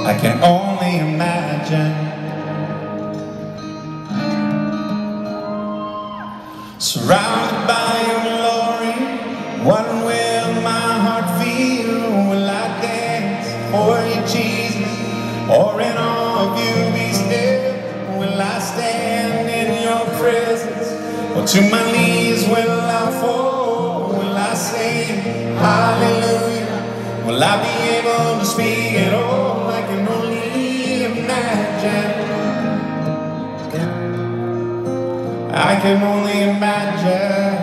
I can only imagine. Surrounded by your glory, what will my heart feel? Will I dance for you, Jesus, or in awe of you be still? Will I stand in your presence, or to my knees will I fall? Will I sing hallelujah? Will I be able to speak at all? I can only imagine. I can only imagine.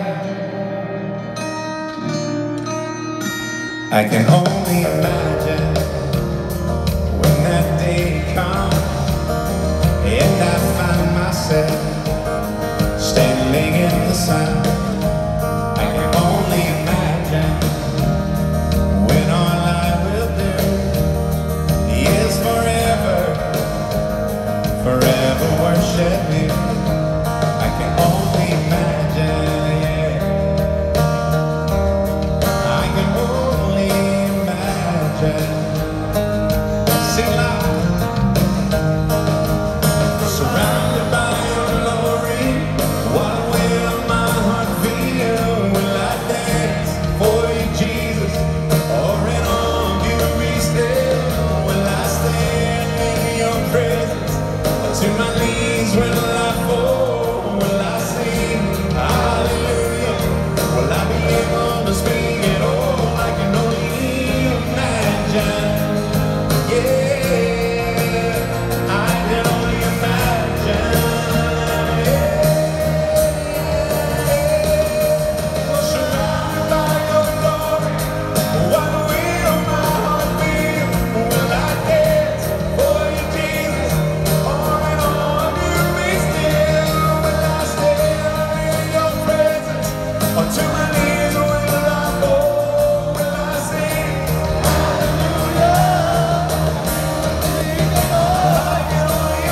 I can only imagine when that day comes and I find myself standing in the sun. I can only imagine when all I will do is forever, forever worship you. I can only imagine, yeah. I can only imagine. Sing loud. Surrounded by your glory, what will my heart feel? Will I dance for you, Jesus, or in awe of you be still? Will I stand in your presence, or to my knees will I fall? Will I sing hallelujah? Will I be able to speak at all? I can only imagine. Yeah, I can only imagine. Surrounded by your glory, what will my heart feel? Will I dance for you, Jesus, or in awe of you be still? Will I stand in your presence, or to my knees will I fall? Will I sing hallelujah? I can only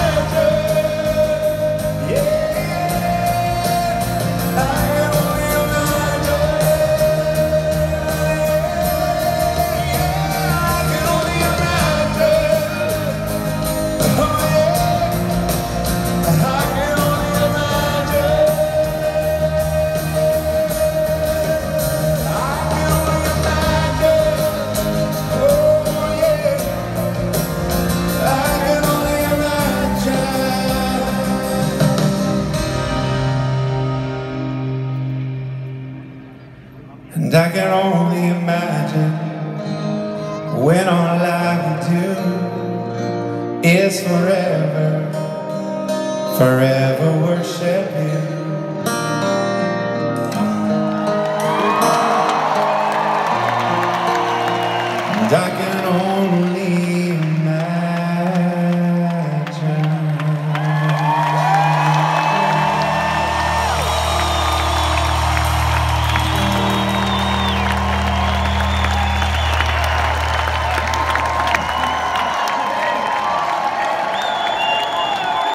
imagine. Yeah, I can only imagine. Yeah, I can only imagine. Oh yeah, I can only imagine. I can only imagine. Oh yeah, I can only imagine. And I can only imagine when all I can do is forever, forever worship you.